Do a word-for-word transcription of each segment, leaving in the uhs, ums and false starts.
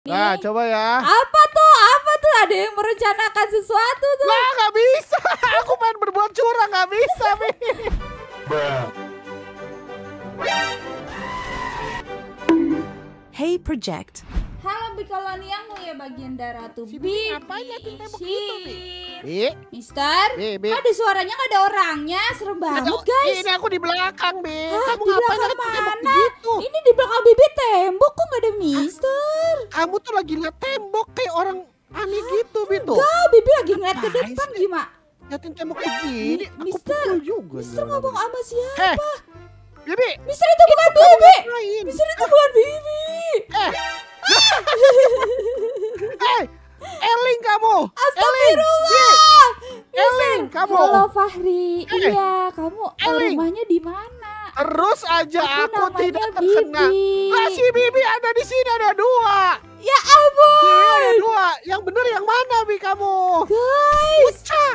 Nah, coba ya. Apa tuh? Apa tuh? Ada yang merencanakan sesuatu tuh. Lah, nggak bisa. Aku main berbuat curang, nggak bisa, Mi. Hey Project. Halo Bikoloniang, mulia baginda Ratu Si Bibi. ngapain liatin tembok gitu, Bi? Bi? Mister, Bi, Bi. ada suaranya nggak ada orangnya, serem banget Ada- guys. Ini aku di belakang, Bi. Hah, Kamu di ngapain belakang liatin tembok mana? begitu? Ini di belakang Bibi tembok, kok nggak ada Mister? Kamu tuh lagi liat tembok kayak orang aneh gitu, Bi tuh. Enggak, Bibi lagi ngeliat ke Apaan depan sih? gimana? Liatin tembok begini, aku Mister, pukul juga. Mister jangan. ngomong sama Heh, siapa? Bibi. Mister itu bukan Bibi. Ngapain? Mister itu bukan Bibi. Eh. Eh, Eling kamu. Astagfirullah. Eling kamu. Halo Fahri. Eh, Iya, kamu eh, Eling. rumahnya di mana? Terus aja Aku aku, namanya tidak terkena. Bibi. Lah si Bibi ada di sini ada dua. Ya Iya ada ampun. dua. Yang bener yang mana, Bi kamu? Guys, Wecah.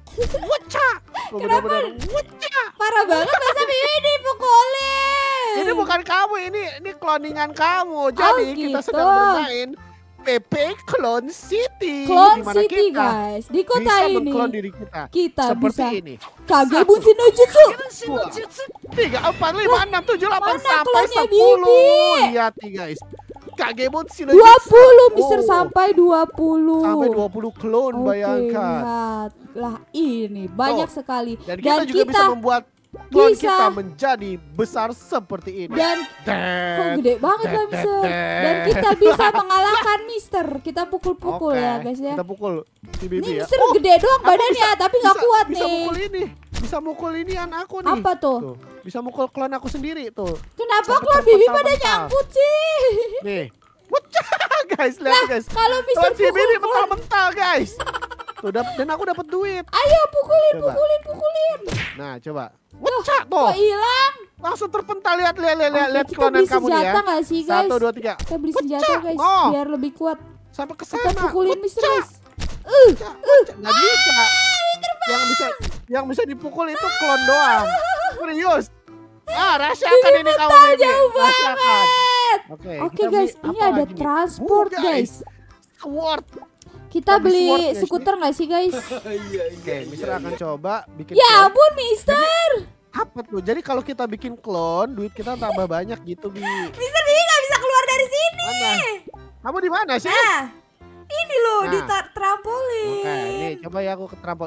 Wecah. Oh, Kenapa? bener-bener wecah. parah banget masa Bibi dipukulin. Ini bukan kamu, ini ini cloningan kamu. Jadi Oh, kita gitu. sedang bermain P P Clone City. Clone Dimana City kita guys. Di kota bisa ini mengklon diri kita. kita Seperti bisa ini. Kage Satu. Bunshin no Jutsu. Dua, tiga, empat, lima, enam, tujuh, delapan, mana sampai klonnya sepuluh. Bibi? Lihat nih guys. Kagebot Shino dua Jutsu. puluh Mister Oh, sampai dua puluh. sampai dua puluh clone, Oke, bayangkan. lihatlah ini banyak Tuh. sekali. Dan kita juga bisa membuat clone bisa- kita menjadi besar seperti ini. dan Tet, kok gede banget tet, lah tet, Mister. tet. Dan kita bisa mengalahkan Mister. Kita pukul-pukul Oke, ya guys ya. Kita pukul si Bibi Ini ya. Mister Oh, gede doang aku badannya bisa- tapi nggak bisa- kuat bisa nih. mukul ini. Bisa mukul inian aku nih. Apa tuh? Tuh, bisa mukul klon aku sendiri tuh. Kenapa Sampai klon Bibi pada terpental-pental. nyangkut sih? Nih. Wecah, guys, lihat Lah, guys. kalau Mister Klon si Bibi pukul klon. mental-mental, guys. Tuh, dap- dan aku dapat duit. Ayo pukulin, Coba. pukulin, pukulin. Nah, coba. Wecah tuh. Kok hilang? Langsung terpental, lihat lihat lihat lihat, Oke, lihat kita klonan beli kamu nih ya. senjata nggak sih guys? Satu, dua, tiga. Kita beli senjata Pecah. guys, Oh. biar lebih kuat. Sampai ke Kita sana. pukulin Mister Pecah. guys. Uh, Pecah, pecah. Nggak bisa. Yang bisa yang bisa dipukul itu klon doang. Serius. Ah, rasakan ini kamu Bibi. jauh Rasakan. Oke, Oke kita beli guys, ini apa ada lagi nih? transport Uh, guys. Sword. Kita Kita beli sword, beli guys, skuter nggak sih guys? Oke, Mister akan coba bikin Ya klon. ampun Mister. Apa tuh? Jadi kalau kita bikin klon, duit kita tambah banyak gitu, Bi. Mister Bibi nggak bisa keluar dari sini. Mana? Kamu di mana sih? Nah, ini loh di Nah. tra- trampolin. Oke, nih coba ya aku ke trampol.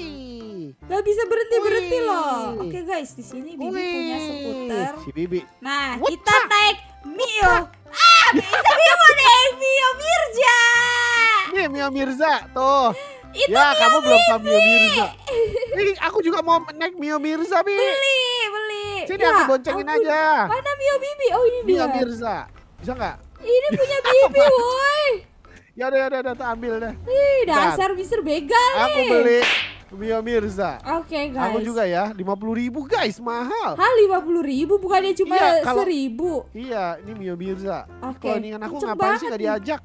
Wih. Gak bisa berhenti berhenti Wih. loh. Oke guys, di sini Bibi punya Wih. skuter. Si Bibi. Nah, Wacah. kita naik Mio. Ah, Mister Bibi mau naik Mio Mirza. Nih Mio Mirza tuh. Itu Ya, Mio kamu belum tahu Bibi. Mio Mirza. Nih, aku juga mau naik Mio Mirza, Bi. Beli, beli. Sini Ya aku boncengin ampun. aja. Mana Mio Bibi? Oh ini Mio dia. Mirza. Bisa nggak? Ini punya Bibi, woi. Ya udah, ya udah, udah, tuh, ambil deh. Ih, Bentar. dasar Mister begal nih. Aku beli Mio Mirza. Oke guys. Aku juga ya, lima puluh ribu guys, mahal. Hah, lima puluh ribu bukannya cuma Iya, kalau- seribu. Iya, ini Mio Mirza. Oke. Cloningan aku Kenceng ngapain sih banget nggak nih. diajak?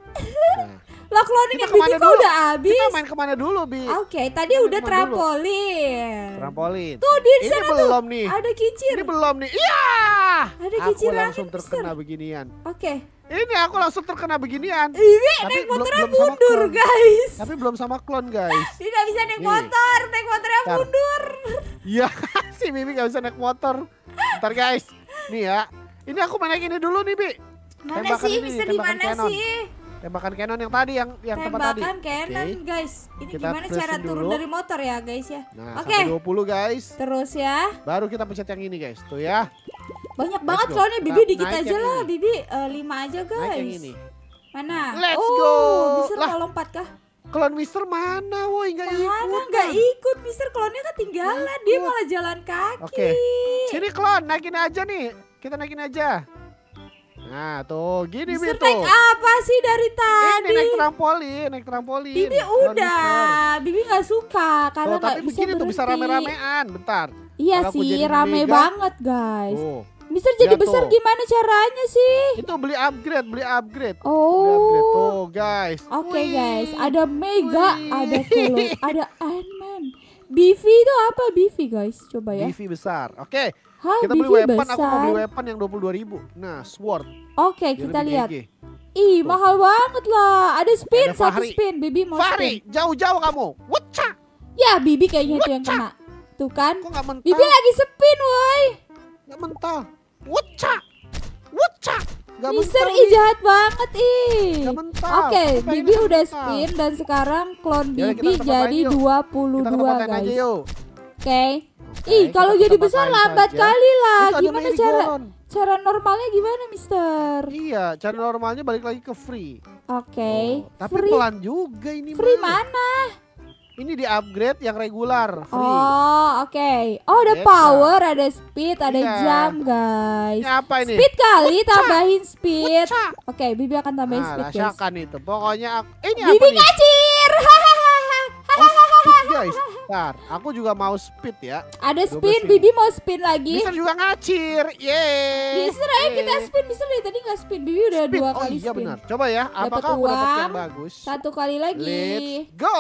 Nah, Lah cloning Kita yang Bibi kemana kok dulu? udah habis. kita main kemana dulu, Bi? Oke, tadi Kita udah kemana dulu? trampolin. Trampolin. Tuh di Ini sana tuh belum nih. ada kincir. Ini belum nih. Iya. Ada Aku kincir langsung angin, terkena Mister. beginian. Oke. Ini aku langsung terkena beginian. Ini Tapi naik belum- motornya belum sama mundur, klon. guys. Tapi belum sama klon, guys. Ini nggak bisa naik Nih. motor, naik motornya Ntar. mundur. Iya, si Bibi gak bisa naik motor. Ntar guys, nih ya. Ini aku main naik ini dulu nih, Bi. Mana Tembakan sih, ini, Mister di tembakan mana cannon. sih? Tembakan cannon yang tadi, yang yang tempat tadi. Tembakan cannon, Oke. guys. Ini Kita gimana cara presin turun dulu. dari motor ya, guys ya? Nah, Oke. sampai dua puluh guys. Terus ya. Baru kita pencet yang ini, guys. Tuh ya. Banyak Let's banget go. klonnya, Kita Bibi dikit naik aja yang lah. ini. Bibi eh, lima aja, guys. Naik yang ini. Mana? Let's oh, go. Mister Lah. mau lompat kah? Klon Mister mana, woi? Nggak ikut. Mana nggak ikut, Mister klonnya ketinggalan. Dia Ikut. malah jalan kaki. Oke. Sini klon, naikin aja nih. Kita naikin aja. Nah, tuh gini Bi Mister tuh. naik apa sih dari tadi? Ini naik trampolin, naik trampolin. Bibi Klon Mister. udah, Bibi nggak suka karena Tuh, nggak tapi bisa begini tuh bisa berhenti. rame-ramean. Bentar. Iya Kalau aku sih, jadi rame mega, banget guys. Tuh. Mister jadi Lihat besar tuh. gimana caranya sih? Itu beli upgrade, beli upgrade. Beli upgrade Oh, tuh, guys. oke Wih. guys, ada Mega, Wih. ada Kolo, ada Ant-Man. Bivi itu apa Bivi guys? Coba ya. Bivi besar. Oke. Hah, Kita beli Bivi weapon, aku mau beli besar. weapon yang dua puluh dua ribu. Nah, sword. Oke, Biar kita lebih lihat. G G. Ih, mahal banget lah. Ada spin, Ada satu Fahri. spin. Bibi mau Fahri, spin. jauh-jauh kamu. Wacca. Ya, Bibi kayaknya itu yang kena. Tuh kan. Kok nggak mental? Bibi lagi spin, woi. Nggak mental. Wacca. Wacca. Nggak Mister mental ih nih. jahat banget ih. Nggak mental. Oke, Kok Bibi ini udah mental? spin dan sekarang klon Yaudah, kita Bibi tempat jadi lain yuk. dua puluh Kita ke dua tempat lain aja guys. yuk. Oke. Oke, Ih, kita kalau ke jadi tempat besar lain lambat saja. kali lah. Itu ada Gimana merry cara go-round. cara normalnya gimana, Mister? Iya, cara normalnya balik lagi ke free. Oke. Oh, tapi Free pelan juga ini. free mah. mana? Ini di upgrade yang regular free. Oh, oke. Oh, ada Beda. power, ada speed, ada Iya. jam, guys. Ini apa ini? Speed kali, tambahin speed. Wacca. Oke, Bibi akan tambahin Nah, speed, guys. rasakan itu. Pokoknya aku, ini Bibi apa nih? ngacir. Oh, speed guys. Bentar, aku juga mau speed ya. Ada dua belas spin, ribu. Bibi mau spin lagi. Mister juga ngacir. Yeay. Mister, ayo kita Yeay. spin. Mister dari tadi nggak spin. Bibi udah Speed. dua Oh kali iya spin. benar. Coba ya, Dapat apakah aku dapat yang uang. bagus? Satu kali lagi. Let's go.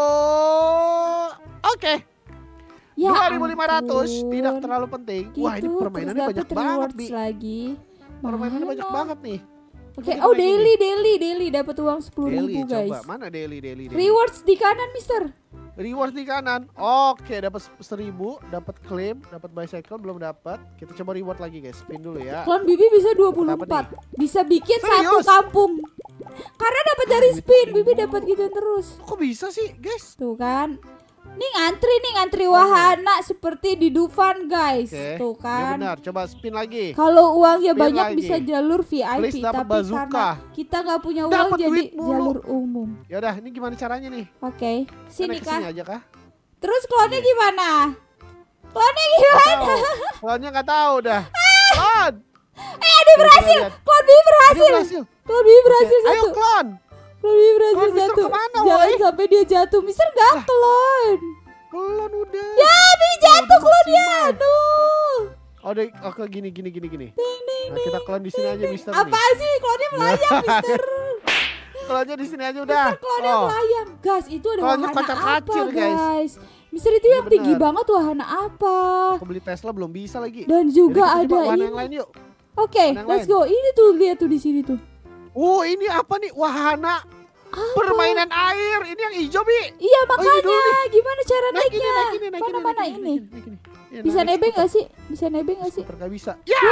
Oke. Ya dua ribu lima ratus ampun. tidak terlalu penting. Wah, ini Gitu, permainannya terus banyak dapet banget, rewards Bi. lagi. Permainannya Mana? banyak banget nih. Oke, Kita oh naik daily, ini. daily, daily dapat uang sepuluh Daily, ribu guys. coba. Mana daily, daily, daily? Rewards di kanan, Mister. Reward di kanan. Oke, dapat seribu, dapat claim, dapat bicycle belum dapat. Kita coba reward lagi, guys. Spin dulu ya. Klon Bibi bisa dua puluh empat. Bisa bikin satu Serius? kampung. Karena dapat dari spin, Bibi dapat gitu terus. Kok bisa sih, guys? Tuh kan. Nih ngantri nih ngantri wahana seperti di Dufan guys. Oke. Tuh Ya kan. benar, coba spin lagi. Kalau uangnya Spin banyak lagi. bisa jalur V I P, Please dapat tapi bazooka. karena kita nggak punya uang Dapat jadi duit mulu. jalur umum. Ya udah, ini gimana caranya nih? Oke, Sini sini kesini kah? aja kah? Terus klonnya Iya. gimana? Klonnya gimana? Tahu. Klonnya nggak tahu dah. Klon. Eh, ada berhasil. lihat. Klon Bibi Ini berhasil. berhasil. Klon Bibi berhasil Oke, Ayo satu. klon. Klon Bibi berhasil Klon Mister satu. kemana, Jangan woy? sampai dia jatuh. Mister nggak klon. Klon udah. Ya, Bibi jatuh klonnya. Aduh. Oh, deh, oke gini gini gini gini. Ding, ding, Nah, kita klon di sini aja, Mister. Apa sih klonnya melayang, Mister? Klonnya di sini aja udah. Mister klonnya Oh, melayang. Guys, itu ada Klonnya wahana apa, kocar-kacir, guys. guys? Mister itu Iya, yang tinggi benar. banget wahana apa? aku beli Tesla belum bisa lagi. Dan Jadi juga kita coba ada wahana ini. yang lain yuk. Oke, yang let's lain. go. Ini tuh lihat tuh di sini tuh. Oh, ini apa nih? Wahana Apa? permainan air. Ini yang hijau, Bi. Iya Oh, ini makanya dulu nih. gimana cara Naik ini, naiknya? naik ini, naik Mana ini, mana naik ini? naik naik ini. Ya, Bisa naik nebeng skuter. gak sih? Bisa nebeng gak sih? Skuter gak bisa. Ya.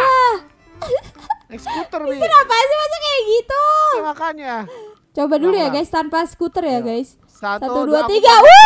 Naik skuter, Bi. Kenapa sih masa kayak gitu? Ya, makanya. Coba dulu ya Ulang, guys tanpa skuter ya Ayo. guys. Satu, Satu dua aku tiga. balik.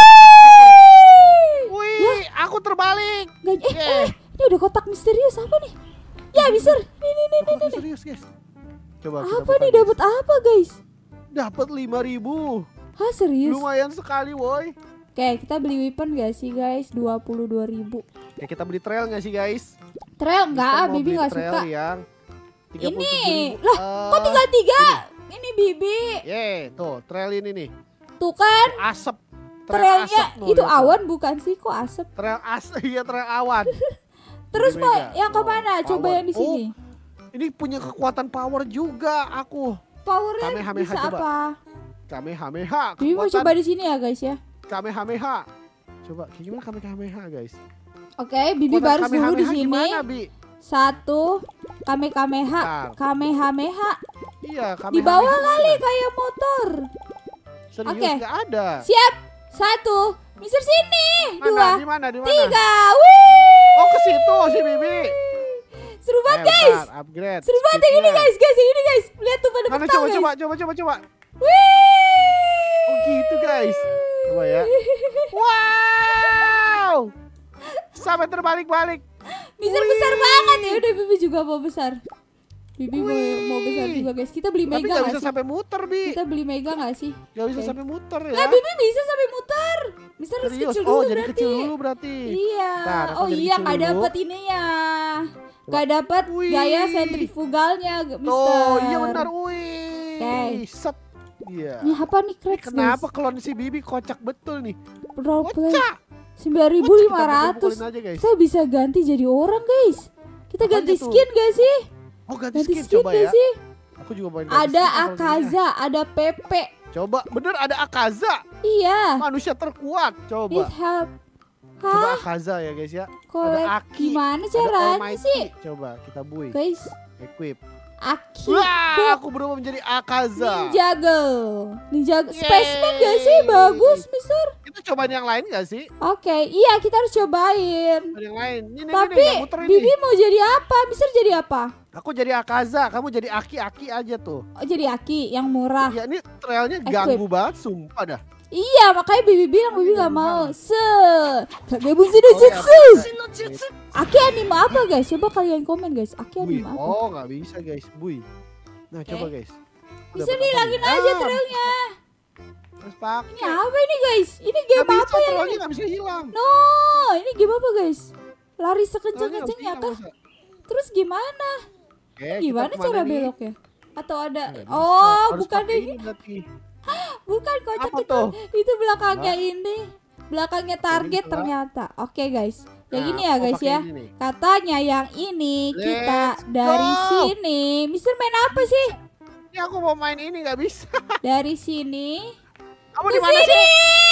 Wih! Wih, aku terbalik. Gak, eh, Yeah. eh, ini ada kotak misterius apa nih? Ya Mister, nih nih nih nih Aku nih. serius, guys. Coba kita Apa buka, nih guys. dapat apa guys? Dapat lima ribu. Hah serius? Lumayan sekali, woi. Oke kita beli weapon gak sih guys? dua puluh dua ribu. Ya, kita beli trail gak sih, guys? Trail enggak, Kita ah, mau Bibi beli gak trail suka. yang tiga puluh tujuh Ini, ribu. lah kok Eh, tinggal tiga? Ini Bibi. Ye, tuh trail ini nih. Tuh kan Asap. trailnya asap, tuh, itu lihat tuh. awan bukan sih? Kok asap? Trail as, iya trail awan. Terus Ini mau beda. yang Oh, kemana? Coba power. yang di sini. Oh, ini punya kekuatan power juga aku. Powernya Kamehameha bisa coba. apa? Kamehameha. Bibi mau Kekuatan coba di sini ya guys ya. Kamehameha. Coba kayak gimana Kamehameha, guys? Oke, Bibi Kekuatan baris dulu di Kamehameha sini. Gimana, Bi? Satu, Kamehameha, Bentar. Kamehameha. Iya, Kamehameha. Di bawah mana? kali kayak motor. Serius Oke. nggak ada. Siap. Satu, Mister sini. Mana? Dua, Di mana? Di mana? tiga. Wih. Oh, ke situ si Bibi. Seru banget Eh, guys. bentar, upgrade. Seru banget yang ini speednya. guys, guys, yang ini guys. Lihat tuh pada Mana petang coba guys. coba coba coba coba. Wih. Oh gitu guys. Coba ya. Wow. Sampai terbalik-balik. Mister Wih. besar banget ya. Udah Bibi juga mau besar. Bibi mau, Wih. mau besar juga guys. Kita beli Tapi mega gak nggak bisa sih? sampai muter, Bi. Kita beli mega nggak sih? Gak bisa Oke. sampai muter ya. Nah, Bibi bisa sampai muter. Mister harus Serius? kecil Oh, dulu jadi berarti. kecil dulu berarti. Iya. Bentar, aku Oh jadi iya kecil nggak dulu. dapet ininya. Nggak dapet Wih. gaya sentrifugalnya, Mister. Tuh, iya benar. Wih. Oke. Set. Iya. Ini apa nih cracks Kenapa guys? klon si Bibi kocak betul nih? Roleplay Kocak. sembilan ribu lima ratus. Kita pukulin aja, guys. Kita bisa ganti jadi orang guys. Kita Makanya ganti tuh. skin gak sih? Oh, ganti, Ganti skin, skin coba gak ya. sih? Aku juga main ganti Ada skin kalau gini ya. Akaza, ada Pepe. Coba, bener ada Akaza. Iya. Manusia terkuat. Coba. Need help. Coba Hah? Akaza ya guys ya. Collect. Ada Aki. Gimana Ada caranya Almighty. sih? Coba kita bui. Guys, Equip. Aki. Wah, aku berubah menjadi Akaza. Ninjago. Ninjago. Yeay. Spaceman gak sih? Bagus, Mister. Kita cobain yang lain gak sih? Oke, iya kita harus cobain. Cobain yang lain. Ini, Tapi ini, yang muter ini. Bibi mau jadi apa? Mister jadi apa? Aku jadi Akaza, kamu jadi Aki-Aki aja tuh. Oh, jadi Aki yang murah. Ya ini trailnya Equip. ganggu banget, sumpah dah. Iya, makanya Bibi bilang Bibi gak mau. Se. Kagebunshi no Oh, ya. jutsu. Aki anime apa guys? Coba kalian komen guys. Aki Bui. anime apa? Oh, nggak bisa guys, Bui. Nah, coba guys. Bisa Dapat apa dihilangin nih? aja Ah, trailnya. Terus Ini pakai. apa ini guys? Ini game Nggak bisa, apa ya trailnya ini? nggak bisa hilang. No, ini game apa guys? Lari Trailnya nggak bisa sekencang-kencangnya hilang, kah? masa? Terus gimana? Oke, Gimana kita cara kemana nih? belok ya? Atau ada? Nggak bisa. Oh, Harus bukan pakai ini. ini berarti. Bukan kocak Apa itu. tuh? Itu belakangnya ini. Belakangnya target bisa. ternyata. Oke guys. Yang Nah, ini ya aku guys pakai ya. ini nih. Katanya yang ini kita Let's dari go. sini. Mister main apa sih? Ini aku mau main ini nggak bisa. Dari sini Kamu ke di mana sini. sih?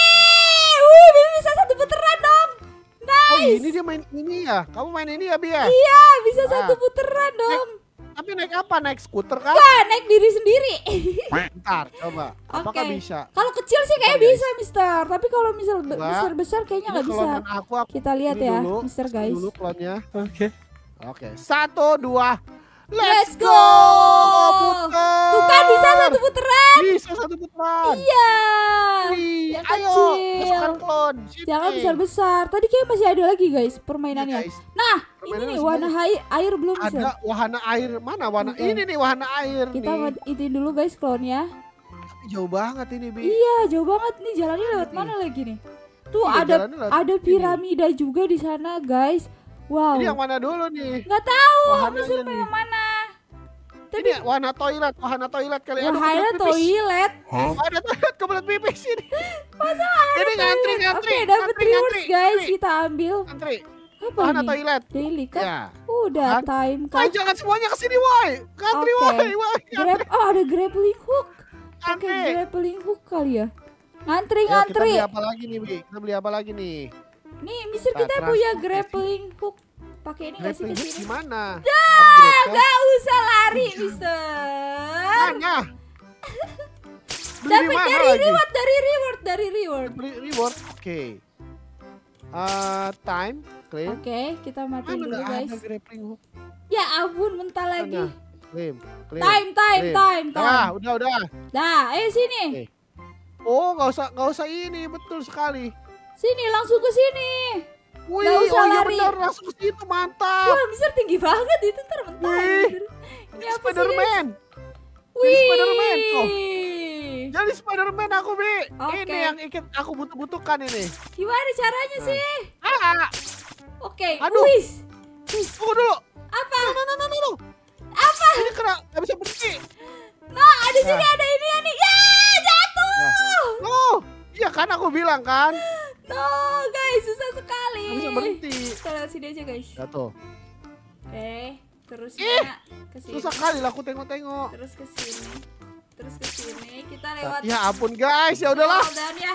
Wih, Bibi bisa satu putaran dong. Oh, Nice. ini dia main ini ya. Kamu main ini ya, Bi ya? Iya, bisa Ah. satu putaran dong. Tapi naik apa? Naik skuter kah? Wah, naik diri sendiri. Bentar, coba. Apakah Oke. bisa? Kalau kecil sih kayak Bentar, guys. bisa, Mister. Tapi kalau misal be- Coba. besar-besar kayaknya Ini nggak bisa. klonan aku, aku Kita lihat ini ya, dulu. Mister Kasih guys. Dulu klonnya. Oke. Oke, satu, dua, Let's let's go. go. Putar. Tuh kan bisa satu putaran. Bisa satu putaran. Iya. Wih, Yang ayo, kecil. masukkan klon. Sini. Jangan besar-besar. Tadi kayak masih ada lagi guys Iya, permainannya. guys. Nah, ini Permainannya nih masih warna air, air belum bisa. Ada wahana air. Mana wahana? Oke. Ini nih wahana air Kita nih. itin dulu guys klonnya. Tapi jauh banget ini, Bi. Iya, jauh banget nih jalannya lewat mana lagi nih? Tuh Iya, ada jalannya lewat ada sini. piramida juga di sana guys. Wow. Ini yang mana dulu nih? Nggak tahu, Wahananya Mister nih. yang mana? Tapi Ini wahana toilet, wahana toilet kali. Aduh, wahana kebelet pipis. toilet. Wahana toilet kebelet pipis ini. Masa Ini ngantri, ngantri. Oke, dapat ngantri, rewards ngantri, guys. ngantri. Kita ambil. Ngantri. Apa Wahana ini? toilet. Daily kan? Ya. Udah Kan? time Woi, kan? jangan semuanya ke sini, woi. Ngantri, Oke. woi, woi. Grab, oh ada grappling hook. Oke, Ngantri. grappling hook kali ya. Ngantri, Ayo, kita ngantri. beli apa lagi nih, Bi? Kita beli apa lagi nih? Nih, Mister Nah, kita punya transport grappling hook. Pakai ini nggak sih Grappling ke hook sini? gimana? Ah, Upgrade kan? nggak usah lari, Mister. Mana? Beli di Dapat mana dari lagi? reward, dari reward, dari reward. Beli reward. Oke. Eh, time, claim. Oke, kita matiin Mana dulu nggak guys. ada grappling hook? Ya ampun, bentar lagi. Mana? Claim, claim. Time, time, claim. time, Ah, time. udah, udah. Nah, eh sini. Oke. Oh, nggak usah, nggak usah ini, betul sekali. Sini, langsung ke sini. Wih, Nggak usah oh iya lari. benar, langsung ke situ, mantap. Wah, Mister tinggi banget itu ntar bentar. Wih. Mister. Ini apa sih, guys? Spiderman. Wih. Spiderman tuh. Jadi Spiderman aku, Bi. Oke. Ini yang ikut aku butuh-butuhkan ini. Gimana caranya Nah. sih? Ah, Oke, Aduh. wis. Wis. tunggu dulu. Apa? No, no, no, no, no. Apa? Ini kena, nggak bisa berhenti. Nah, ada sini Nah. ada ini ya nih. Ya, jatuh. Oh, iya kan aku bilang kan. No, guys, susah sekali. Nggak bisa berhenti. Kita lewat sini aja, guys. Jatuh. Oke, terusnya Ih, ke sini. Susah kali lah aku tengok-tengok. Terus ke sini. Terus ke sini. Kita lewat. Ya ampun guys, ya udahlah. Dan ya.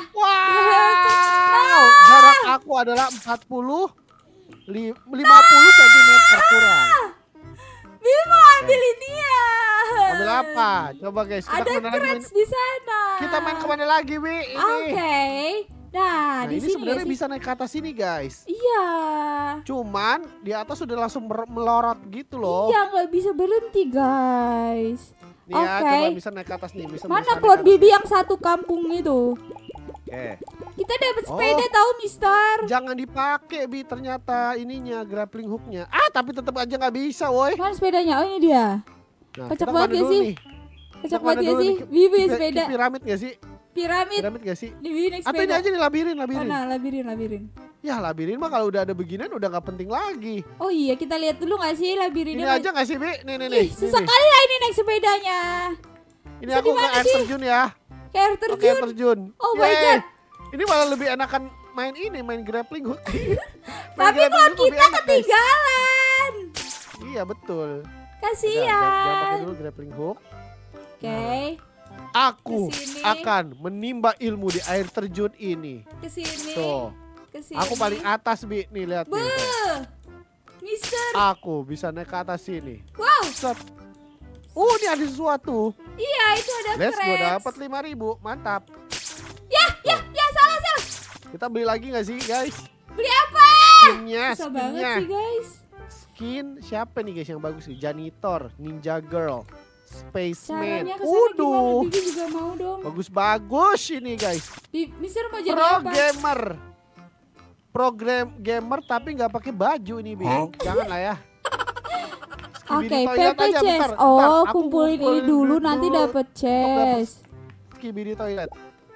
Wow, jarak aku adalah empat puluh, lima puluh sentimeter kurang. Bibi mau ambil ini ya. Ambil apa? Coba guys, kita Ada kemana lagi? Main, crates di sana. kita main kemana lagi, Wi? Ini. Oke. Nah, Nah, di ini sini sebenarnya ya sih. bisa naik ke atas sini, guys. Iya. Cuman di atas sudah langsung mer- melorot gitu loh. Iya, nggak bisa berhenti, guys. Nih ya, Oke. coba bisa naik ke atas nih. Bisa Mana bisa naik klon ke atas. Bibi yang satu kampung itu? Oke. Kita dapat Oh. sepeda tahu, Mister. Jangan dipakai, Bi, ternyata ininya grappling hooknya. Ah, tapi tetap aja nggak bisa, woi. Mana sepedanya? Oh, ini dia. Nah, Kocak kita banget kemana ya dulu sih? nih? Kocak Kita banget kemana ya dulu sih. nih? Ke- Bibi ke- sepeda. ke Piramid gak sih? Piramid. Piramid gak sih? Di Bibi naik Atau ini sepeda. aja nih labirin, labirin. Mana? Labirin, labirin. Ya labirin mah kalau udah ada beginian udah nggak penting lagi. Oh iya, kita lihat dulu nggak sih Ini labirinnya? aja nggak sih, Bi? Nih, nih, nih. Ih, susah Nih, nih. kali lah ini naik sepedanya. Ini Bisa aku ke dimana air sih? terjun ya. Kayak air Oke, air terjun. terjun. Oh my Yeay. God. Ini malah lebih enakan main ini, main grappling hook. Main Tapi grappling klon hook lebih kita enak, guys. ketinggalan. Iya, betul. Udah, jangan, jangan Kasihan. pakai dulu grappling hook. Oke, Aku Kesini. akan menimba ilmu di air terjun ini. ke sini. Tuh. Ke sini. Aku paling atas, Bi. Nih, lihat nih. tuh. Beuh. Mister. Aku bisa naik ke atas sini. Wow. Set. Oh, ini ada sesuatu. Iya, itu ada Let's go, cracks. dapat lima ribu. Mantap. Ya, ya, ya, salah, salah. Kita beli lagi nggak sih, guys? Beli apa? Skinnya, Susah banget skinnya. sih, guys. Skin siapa nih guys yang bagus nih? Janitor, Ninja Girl, Spaceman. Caranya kesana gimana? Waduh, Bibi juga mau dong. bagus-bagus ini guys. Bi- Mister mau jadi Pro apa? gamer, program gamer tapi nggak pakai baju ini, Bi. Jangan lah ya. Oke, Skibidi P toilet P aja, chest. bentar, Oh, bentar. Aku kumpulin ini dulu, nanti dapat chest. Skibidi toilet.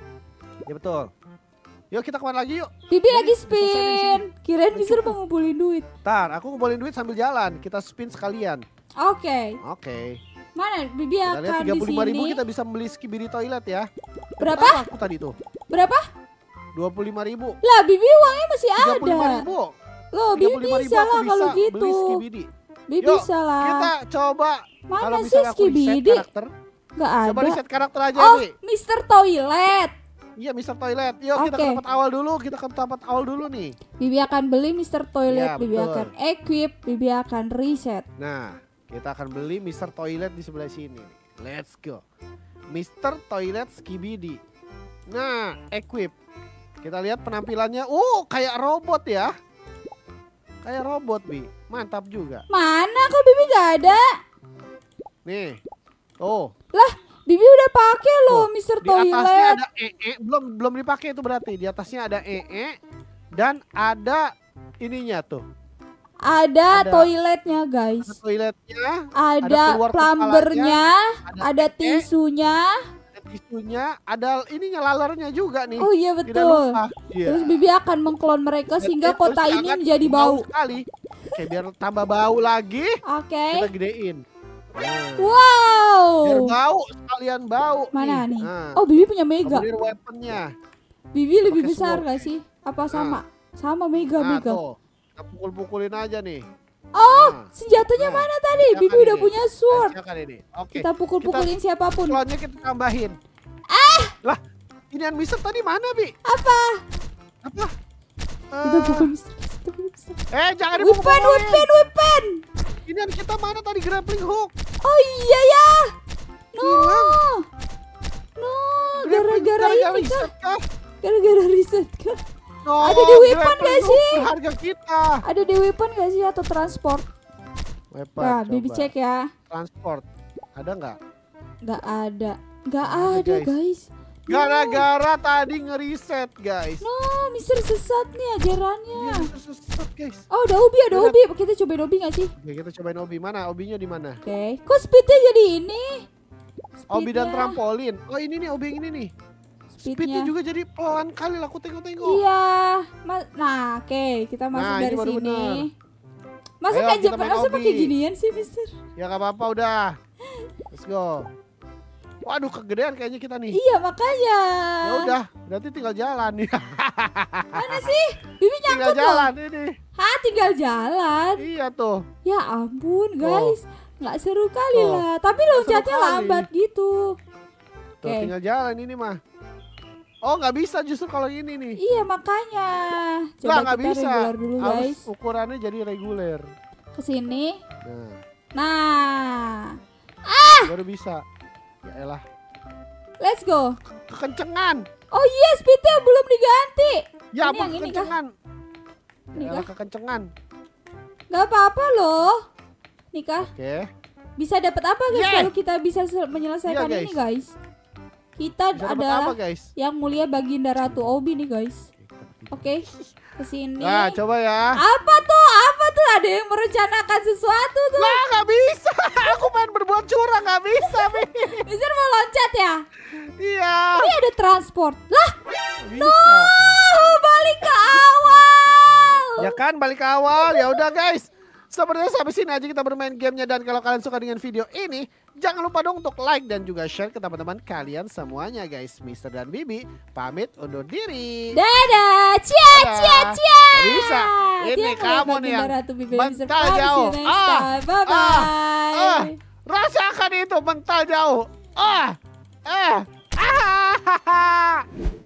Ya betul. Yuk kita kemana lagi yuk? Bibi Ini lagi selesai di sini. spin. Kirain Mister mau ngumpulin duit. Tar, aku ngumpulin duit sambil jalan. Kita spin sekalian. Oke. Oke. Mana Bibi Kita lihat akan tiga di puluh lima ribu sini. kita bisa beli skibidi toilet ya. Berapa? Dapat Aku tadi tuh Berapa? dua puluh lima ribu. Lah, Bibi uangnya masih tiga puluh lima ada. ribu. Loh, Bibi bisa lah kalau gitu. Beli skibidi. Bibi Yuk, bisa lah. Kita coba. Mana Kalau sih misalnya aku reset skibidi? karakter. Nggak Coba ada. reset karakter aja Oh, nih. Mister Toilet. Iya, Mister Toilet. Yuk kita ke Oke. tempat awal dulu. Kita ke tempat awal dulu nih. Bibi akan beli Mister Toilet. Iya, Bibi betul. akan equip. Bibi akan reset. Nah, kita akan beli Mister Toilet di sebelah sini. Let's go. Mister Toilet Skibidi. Nah, equip. Kita lihat penampilannya. Oh, kayak robot ya. Kayak robot, Bi. Mantap juga. Mana kok Bibi nggak ada? Nih. Oh, Lah, Bibi udah pakai loh Tuh, Mister di atasnya Toilet. ada E E. Belum belum dipakai itu berarti. Di atasnya ada E E dan ada ininya tuh. Ada, Ada- toiletnya guys. Ada toiletnya, Ada keluar plumbernya, ada ada E E, tisunya. ada tisunya, ada ininya lalernya juga nih. Oh iya Tidak betul. lupa. Iya. Terus Bibi akan mengklon mereka sehingga Terus kota ini jangan menjadi bau. sekali. Oke, biar tambah bau lagi, Oke. kita gedein. Nah, Wow. biar bau, sekalian bau. Mana nih? Nah, Oh, Bibi punya mega. upgrade weaponnya. Bibi lebih pakai besar sword. gak sih? Apa sama? Sama mega Nah, mega. tuh. Kita pukul-pukulin aja nih. Oh, Nah, senjatanya Nah, mana tadi? silakan Bibi udah ini. punya sword. silakan ini. Oke. Kita pukul-pukulin siapapun. Klonnya kita tambahin. Ah! Lah, ini Mister tadi mana, Bi? Apa? Apa? Kita Eh, pukul Mister. Kita pukul Mister. Eh, jangan Weapon, dipukul. weapon, weapon. Ini kita mana tadi grappling hook? Oh iya ya. No. Hilang. No, Grappling gara-gara hook ini kah? reset kah? Gara-gara reset kah? No, Ada di weapon grappling gak hook sih? Harga kita. Ada di weapon gak sih atau transport? Weapon. Nah, Bibi coba. cek ya. Transport. Ada nggak? Nggak ada. Nggak Ada, ada, guys. guys. No. Gara-gara tadi ngeriset, guys. No, Mister sesat nih ajarannya. Iya, sesat, guys. Oh, ada Obi, ada Bener. Obi. Kita cobain Obi gak sih? Oke, kita cobain Obi. Mana? Obinya di mana? Oke. Kok speednya jadi ini? Obi dan Speednya. trampolin. Oh, ini nih Obi yang ini nih. Speednya Speednya. juga jadi pelan kali lah. Aku tengok-tengok. Iya. Ma- Nah, oke. Kita masuk Nah, ini dari baru sini. bener. Masa Ayo, kayak kita Jepang main masa Obi. pakai ginian sih, Mister? Ya nggak apa-apa udah. Let's go. Waduh, kegedean kayaknya kita nih. Iya, makanya. Ya udah, berarti tinggal jalan nih. Mana sih? Bibi tinggal nyangkut loh. jalan ini. Hah, tinggal jalan. Iya tuh. Ya ampun, guys. Nggak seru kali Tuh. lah. Tapi Nggak loncatnya seru kali. lambat gitu. Tuh Oke. tinggal jalan ini mah. Oh, nggak bisa justru kalau ini nih. Iya, makanya. Lah, Coba nggak kita bisa. regular dulu, Harus guys. ukurannya jadi reguler. Ke sini. Nah, Nah, baru bisa. Ya elah, let's go. kekencengan. Oh iya, speednya belum diganti. Ya Ini apa yang ini kah? kekencengan? Ini Ya elah, kekencengan. Gak apa-apa loh. Nih kah? Oke. Bisa dapat apa guys Yeah. kalau kita bisa sel- menyelesaikan Iya, ini guys? Kita Bisa dapat adalah apa, guys? yang mulia baginda Ratu Obi nih guys. Oke, kesini. Nah, coba ya. Apa tuh? Apa tuh? Ada yang merencanakan sesuatu tuh. Lah, nggak bisa. Aku main berbuat curang, nggak bisa, Mi. Mister mau loncat ya? Iya. Ini ada transport. Lah, Bisa. oh, balik ke awal. Ya kan, balik ke awal. Ya udah, guys. Sepertinya sampai sini aja kita bermain gamenya. Dan kalau kalian suka dengan video ini, jangan lupa dong untuk like dan juga share ke teman-teman kalian semuanya, guys. Mister dan Bibi pamit undur diri. Dadah, cia Dadah. cia cia. Nggak bisa. Ini Dia kamu melihat nih yang baginda Ratu Bibi mental Mister Pam. See you jauh. next Ah, time. Bye bye. Ah, rasakan itu mental jauh. Ah, eh, ah,